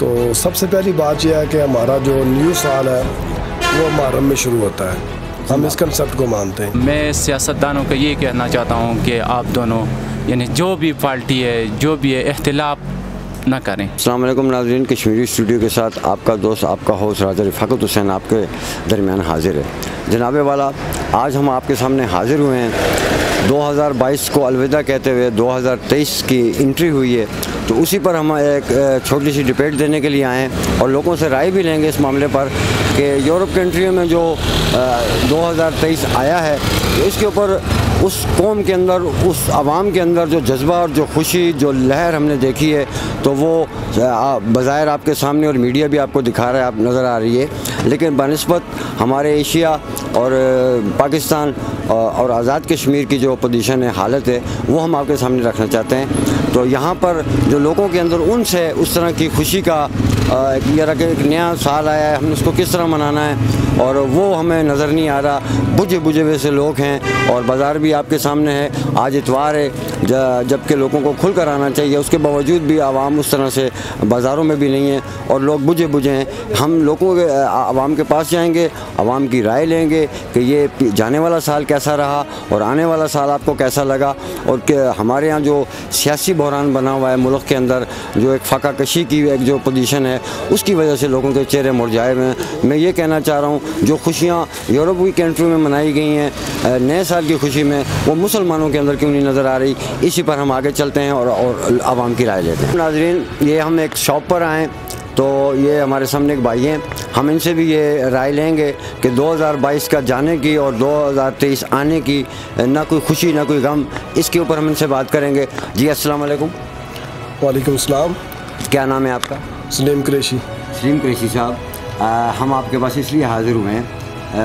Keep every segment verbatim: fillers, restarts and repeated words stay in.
तो सबसे पहली बात यह है कि हमारा जो न्यू साल है वो मुहर्रम में शुरू होता है। हम इस कंसेप्ट को मानते हैं। मैं सियासतदानों को ये कहना चाहता हूँ कि आप दोनों यानी जो भी पार्टी है जो भी है इख्तिलाफ ना करें। अस्सलाम वालेकुम नाज़रीन, कश्मीरी स्टूडियो के साथ आपका दोस्त आपका होस्ट राजा रिफ़ाकत हुसैन आपके दरमियान हाजिर है। जनाब वाला, आज हम आपके सामने हाजिर हुए हैं। दो हज़ार बाईस को अलविदा कहते हुए दो हज़ार तेईस की एंट्री हुई है, तो उसी पर हम एक छोटी सी डिबेट देने के लिए आए हैं और लोगों से राय भी लेंगे इस मामले पर कि यूरोप कंट्रियों में जो दो हज़ार तेईस आया है तो इसके ऊपर उस कौम के अंदर, उस आवाम के अंदर जो जज्बा और जो खुशी, जो लहर हमने देखी है, तो वो बज़ाहिर आपके सामने और मीडिया भी आपको दिखा रहा है, आप नज़र आ रही है। लेकिन बनिस्बत हमारे एशिया और पाकिस्तान और आज़ाद कश्मीर की जो पोजीशन है, हालत है, वो हम आपके सामने रखना चाहते हैं। तो यहाँ पर जो लोगों के अंदर उनस है, उस तरह की खुशी का ये रहा कि एक नया साल आया है, हमने उसको किस तरह मनाना है, और वो हमें नज़र नहीं आ रहा। बुझे बुझे वैसे लोग हैं और बाज़ार भी आपके सामने है। आज इतवार है, जबकि लोगों को खुल कर आना चाहिए, उसके बावजूद भी आवाम उस तरह से बाज़ारों में भी नहीं है और लोग बुझे बुझे हैं। हम लोगों के आवाम के पास जाएंगे, आवाम की राय लेंगे कि ये जाने वाला साल कैसा रहा और आने वाला साल आपको कैसा लगा, और कि हमारे यहाँ जो सियासी बहरान बना हुआ है मुल्क के अंदर, जो एक फ़ाका कशी की एक जो पोजीशन है, उसकी वजह से लोगों के चेहरे मुरझाए हुए हैं। मैं ये कहना चाह रहा हूँ, जो खुशियाँ यूरोप की कंट्री में मनाई गई हैं नए साल की खुशी में, वो मुसलमानों के अंदर क्यों नहीं नज़र आ रही। इसी पर हम आगे चलते हैं और, और आवाम की राय लेते हैं। नाज़रीन, ये हम एक शॉप पर आएँ तो ये हमारे सामने एक भाई हैं, हम इनसे भी ये राय लेंगे कि दो हज़ार बाईस का जाने की और दो हज़ार तेईस आने की ना कोई खुशी ना कोई गम, इसके ऊपर हम इनसे बात करेंगे। जी अस्सलाम वालेकुम। वालेकुम सलाम। क्या नाम है आपका? सलीम कुरैशी। सलीम कुरैशी साहब, हम आपके पास इसलिए हाज़िर हुए हैं,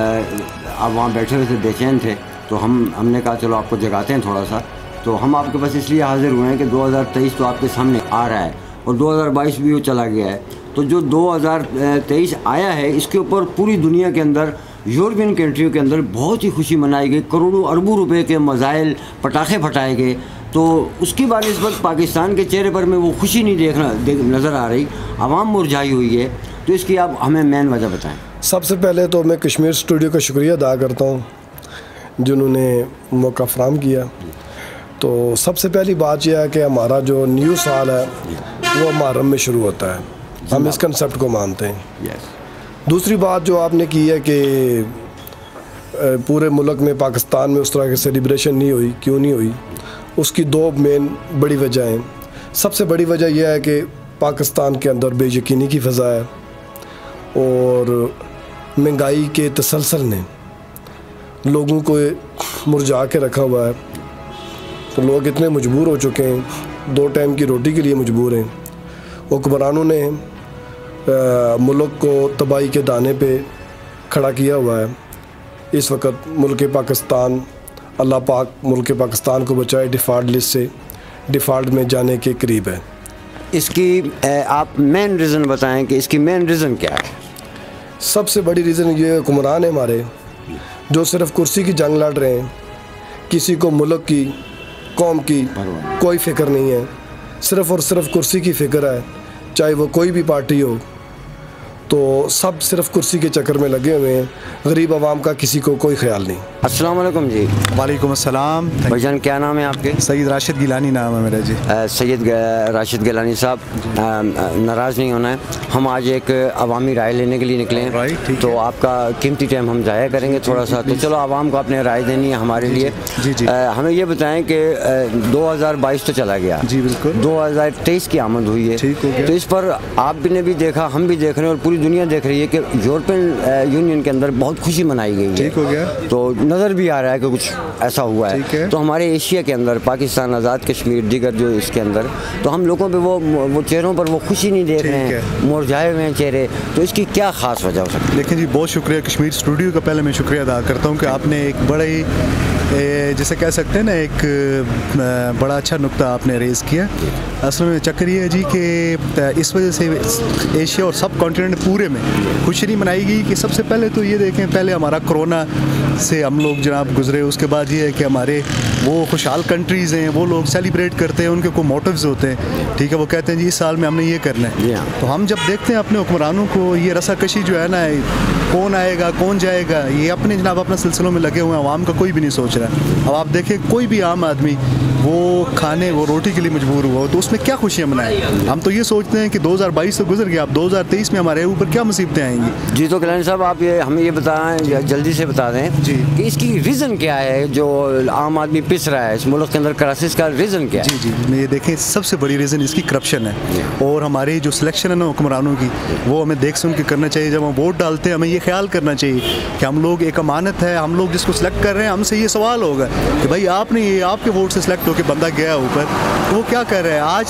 आप वहाँ बैठे हुए थे, बेचैन थे, तो हम हमने कहा चलो आपको जगाते हैं थोड़ा सा। तो हम आपके पास इसलिए हाज़िर हुए हैं कि दो हज़ार तेईस तो आपके सामने आ रहा है और दो हज़ार बाईस भी वो चला गया है। तो जो दो हज़ार तेईस आया है, इसके ऊपर पूरी दुनिया के अंदर, यूरोपियन कंट्रियों के अंदर बहुत ही खुशी मनाई गई, करोड़ों अरबों रुपए के मज़ाइल पटाखे फटाए गए। तो उसकी बानिस्बत पाकिस्तान के चेहरे पर में वो खुशी नहीं देखना देख, नज़र आ रही, आवाम मुरझाई हुई है। तो इसकी आप हमें मेन वजह बताएं। सबसे पहले तो मैं कश्मीर स्टूडियो का शुक्रिया अदा करता हूँ जिन्होंने मौका फराहम किया। तो सबसे पहली बात यह है कि हमारा जो न्यू साल है वो मुहर्रम में शुरू होता है। हम इस कंसेप्ट को मानते हैं। दूसरी बात जो आपने की है कि पूरे मुल्क में, पाकिस्तान में उस तरह की सेलिब्रेशन नहीं हुई, क्यों नहीं हुई, उसकी दो मेन बड़ी वजह हैं। सबसे बड़ी वजह यह है कि पाकिस्तान के अंदर बेयकीनी की फ़ज़ा है और महंगाई के तसलसल ने लोगों को मुरझा के रखा हुआ है। तो लोग इतने मजबूर हो चुके हैं, दो टाइम की रोटी के लिए मजबूर हैं। हुक्मरानों ने मुल्क को तबाही के दाने पे खड़ा किया हुआ है। इस वक्त मुल्क पाकिस्तान, अल्लाह पाक मुल्क पाकिस्तान को बचाए डिफ़ॉल्ट लिस्ट से, डिफ़ॉल्ट में जाने के करीब है। इसकी आप मेन रीज़न बताएं कि इसकी मेन रीज़न क्या है? सबसे बड़ी रीज़न ये हुक्मरान है हमारे, जो सिर्फ कुर्सी की जंग लड़ रहे हैं। किसी को मुल्क की, कौम की कोई फ़िक्र नहीं है, सिर्फ़ और सिर्फ कुर्सी की फ़िक्र है, चाहे वो कोई भी पार्टी हो। तो सब सिर्फ कुर्सी के चक्कर में लगे हुए हैं, गरीब आवाम का किसी को कोई ख्याल नहीं। अस्सलाम वालेकुम जी। वालेकुम अस्सलाम। भाईजान क्या नाम है आपके? सैयद राशिद गिलानी नाम है मेरा जी। सैयद राशिद गिलानी साहब, नाराज़ नहीं होना है, हम आज एक अवामी राय लेने के लिए निकले हैं, तो आपका कीमती टाइम हम ज़ाया करेंगे थोड़ा सा। तो चलो, आवाम को अपने राय देनी है हमारे लिए। जी जी। हमें ये बताएं कि दो हज़ार बाईस तो चला गया, जी बिल्कुल, दो हज़ार तेईस की आमद हुई है, ठीक हो गया। तो इस पर आप ने भी देखा, हम भी देख रहे हैं और पूरी दुनिया देख रही है कि यूरोपियन यूनियन के अंदर बहुत खुशी मनाई गई है। ठीक हो गया। तो नज़र भी आ रहा है कि कुछ ऐसा हुआ है, है। तो हमारे एशिया के अंदर, पाकिस्तान, आज़ाद कश्मीर, दीगर जो इसके अंदर, तो हम लोगों पे वो वो चेहरों पर वो खुशी नहीं देख रहे हैं, मुरझाए हुए हैं चेहरे। तो इसकी क्या ख़ास वजह हो सकती है? देखिए जी, बहुत शुक्रिया कश्मीर स्टूडियो का, पहले मैं शुक्रिया अदा करता हूँ कि आपने एक बड़ा ही जैसे कह सकते हैं ना, एक बड़ा अच्छा नुक्ता आपने रेज़ किया। असल में चक्कर ये है जी कि इस वजह से एशिया और सब कॉन्टिनेंट पूरे में खुशी नहीं मनाई गई कि सबसे पहले तो ये देखें, पहले हमारा कोरोना से हम लोग जनाब गुजरे, उसके बाद ये है कि हमारे वो खुशहाल कंट्रीज़ हैं, वो लोग सेलिब्रेट करते हैं, उनके कोई मोटिव्स होते हैं, ठीक है, वो कहते हैं जी इस साल में हमने ये करना है। तो हम जब देखते हैं अपने हुक्मरानों को, ये रसाकशी जो है ना, कौन आएगा कौन जाएगा, ये अपने जनाब अपने सिलसिलों में लगे हुए हैं, आवाम का कोई भी नहीं सोच रहा है। अब आप देखें कोई भी आम आदमी वो खाने वो रोटी के लिए मजबूर हुआ हो तो उसमें क्या खुशियाँ मनाएं। हम तो ये सोचते हैं कि दो हज़ार बाईस तो गुजर गया, अब दो हज़ार तेईस में हमारे ऊपर क्या मुसीबतें आएंगी। जी, तो कल्याण साहब आप ये हमें ये बताएं, जल्दी से बता दें जी कि इसकी रीज़न क्या है जो आम आदमी पिस रहा है इस मुल्क के अंदर, क्राइसिस का रीज़न क्या है? जी जी ये देखें, सबसे बड़ी रीज़न इसकी करप्शन है, और हमारी जो सिलेक्शन है ना हुक्मरानों की, वो हमें देख सुन के करना चाहिए। जब हम वोट डालते हैं हमें ये ख्याल करना चाहिए कि हम लोग एक अमानत है, हम लोग जिसको सिलेक्ट कर रहे हैं हमसे ये सवाल होगा कि भाई आपने ये आपके वोट से सिलेक्ट होकर बंदा गया ऊपर, तो वो क्या कर रहा है। आज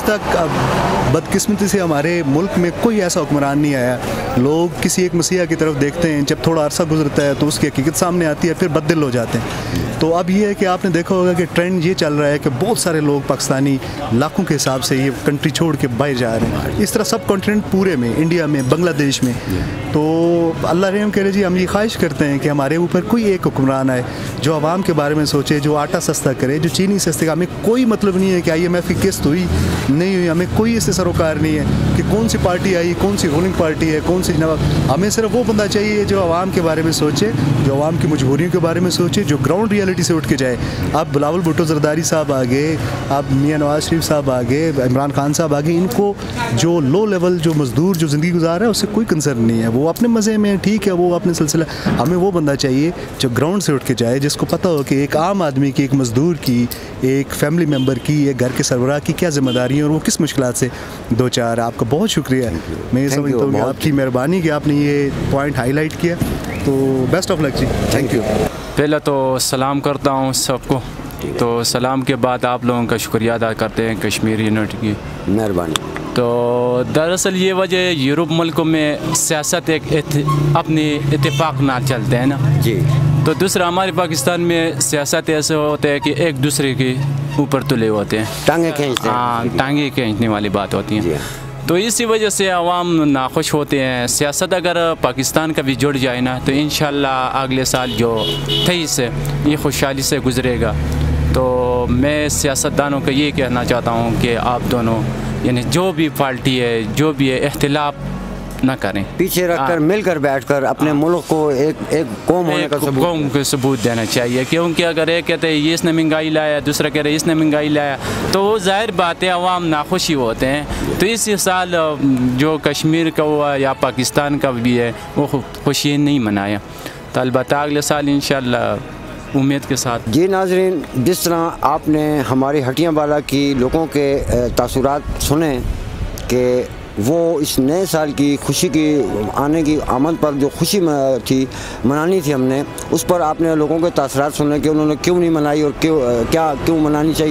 तक बदकिस्मती से हमारे मुल्क में कोई ऐसा हुक्मरान नहीं आया। लोग किसी एक मसीहा की तरफ देखते हैं, जब थोड़ा अरसा गुजरता है तो उसकी हकीकत सामने आती है, फिर बददिल हो जाते हैं। तो अब ये है कि आपने देखा होगा कि ट्रेंड ये चल रहा है कि बहुत सारे लोग पाकिस्तानी लाखों के हिसाब से ये कंट्री छोड़ के बाहर जा रहे हैं। इस तरह सब कॉन्टिनेंट पूरे में, इंडिया में, बांग्लादेश में। तो अल्लाह रहम करे जी, हम ये ख्वाहिश करते हैं कि हमारे ऊपर कोई एक हुक्मरान आए जो आवाम के बारे में सोचे, जो आटा सस्ता करे, जो चीनी सस्ते। हमें कोई मतलब नहीं है कि आई एम एफ की किस्त हुई नहीं हुई, हमें कोई इससे सरोकार नहीं है कि कौन सी पार्टी आई, कौन सी रूलिंग पार्टी है, कौन सी जनाब। हमें सिर्फ वो बंदा चाहिए जो आवाम के बारे में सोचे, जो आवाम की मजबूरियों के बारे में सोचे, जो ग्राउंड रियलिटी से उठ के जाए। अब बिलावल भुट्टो जरदारी साहब आ गए, अब मियाँ नवाज शरीफ साहब आ गए, इमरान खान साहब आ गए, इनको जो लो लेवल जो मजदूर जो ज़िंदगी गुजार रहा है उससे कोई कंसर्न नहीं है, वो अपने मज़े में ठीक है, वो अपने सिलसिला। हमें वो बंदा चाहिए जो ग्राउंड से उठ के जाए, जिसको पता हो कि एक आम आदमी की, एक मजदूर की, एक फैमिली मेम्बर की, एक घर के सरबराह की क्या जिम्मेदारी है और वो किस मुश्किलात से दो चार। आपका बहुत शुक्रिया, मैं ये समझता हूँ कि आपकी मेहरबानी कि आपने ये पॉइंट हाईलाइट किया। तो best of luck ji, thank you. पहले तो सलाम करता हूँ सबको, तो सलाम के बाद आप लोगों का शुक्रिया अदा करते हैं कश्मीर यूनिटी की मेहरबानी। तो दरअसल ये वजह यूरोप मुल्कों में सियासत एक अपनी इत्तेफाक ना चलते हैं ना जी, तो दूसरा हमारे पाकिस्तान में सियासत ऐसे होते हैं कि एक दूसरे के ऊपर तुले होते हैं, टांगे खींचते हैं। हाँ, टांगे खींचने वाली बात होती है। तो इसी वजह से आवाम नाखुश होते हैं। सियासत अगर पाकिस्तान का भी जुड़ जाए ना तो इंशाल्लाह अगले साल जो तेईस है ये खुशहाली से गुजरेगा। तो मैं सियासतदानों को ये कहना चाहता हूँ कि आप दोनों यानी जो भी पार्टी है, जो भी है, इख्तिलाफ ना करें, पीछे रखकर मिलकर बैठकर अपने मुल्क को एक एक कौम होने का सबूत कौम को सबूत देना चाहिए। क्योंकि अगर एक कहते हैं ये इसने महंगाई लाया, दूसरा कह रहे इसने महंगाई लाया, तो वो जाहिर बात है अवाम नाखुशी होते हैं। तो इस साल जो कश्मीर का हुआ या पाकिस्तान का भी है वो खुशी नहीं मनाया, तो अलबत्ता अगले साल इंशाल्लाह उम्मीद के साथ। जी नाजरीन, जिस तरह आपने हमारी हटियाँ वाला की लोगों के तासुरात सुने कि वो इस नए साल की खुशी की आने की आमद पर जो खुशी थी मनानी थी हमने, उस पर आपने लोगों के तासुरात सुने कि उन्होंने क्यों नहीं मनाई और क्यों क्या क्यों मनानी चाहिए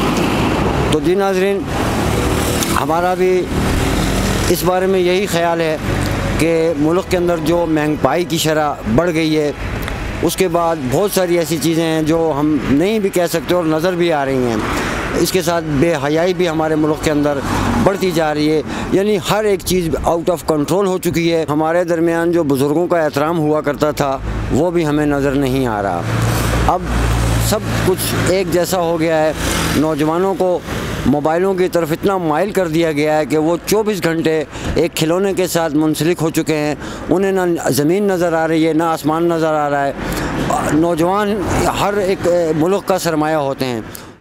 थी। तो जी नाजरीन, हमारा भी इस बारे में यही ख्याल है कि मुल्क के अंदर जो महंगाई की शरह बढ़ गई है, उसके बाद बहुत सारी ऐसी चीज़ें हैं जो हम नहीं भी कह सकते और नज़र भी आ रही हैं। इसके साथ बेहयाई भी हमारे मुल्क के अंदर बढ़ती जा रही है, यानी हर एक चीज़ आउट ऑफ कंट्रोल हो चुकी है। हमारे दरमियान जो बुज़ुर्गों का एहतराम हुआ करता था वो भी हमें नज़र नहीं आ रहा। अब सब कुछ एक जैसा हो गया है। नौजवानों को मोबाइलों की तरफ इतना माइल कर दिया गया है कि वो चौबीस घंटे एक खिलौने के साथ मुंसलिक हो चुके हैं। उन्हें ना ज़मीन नज़र आ रही है, ना आसमान नज़र आ रहा है। नौजवान हर एक मुल्क का सरमाया होते हैं।